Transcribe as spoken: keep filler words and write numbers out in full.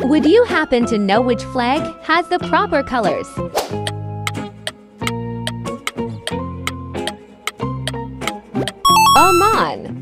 Would you happen to know which flag has the proper colors? Oman.